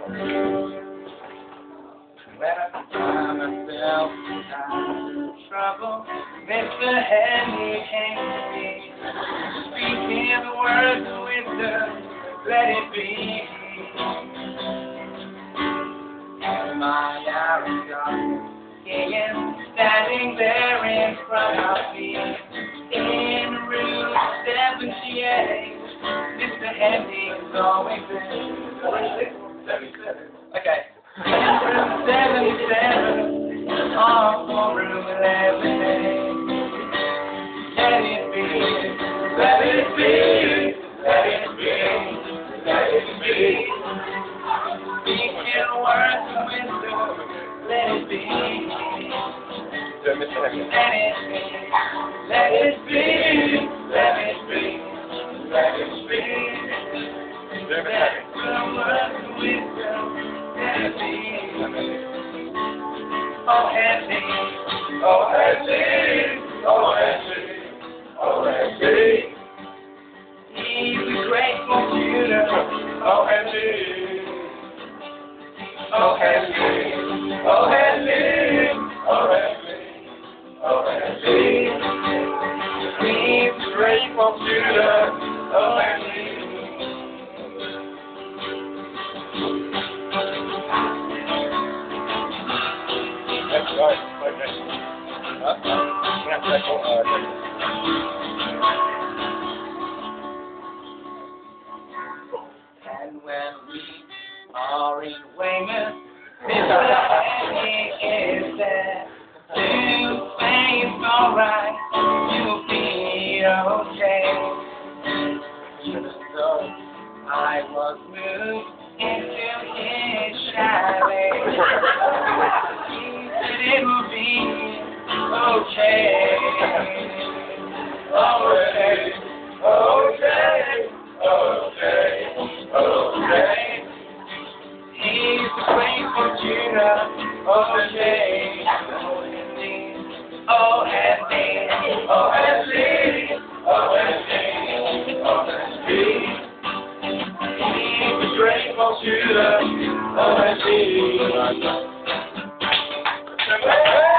When I find myself in trouble, Mr. Henley came to me, speaking the words of wisdom, let it be. In my hour of darkness, he is standing there in front of me, in room 78. Mr. Henley is always there. 77. Okay. In room 77, on room 11. Let it be, let it be, let it be, let it be. Speaking words of wisdom, let it be. Let it be, let it be, let it be, let it be. Speaking words of wisdom. Oh, Henley, oh, Henley, oh, Henley, oh, Henley. He's a great computer. Oh, Henley, oh, Henley, oh, Henley, oh, Henley, oh, Henley. He's a great computer. Oh, Henley. Right, okay. And when we are in Weymouth, Mr. Henley is there to say it's alright, you'll be okay. Even though I was moved into his chalet, it will be okay. Okay, okay, okay, okay. He's a great computer. Okay. Oh, Henley, oh, Henley, oh, Henley, oh, Henley. He's a great computer. Oh, Henley. Hey!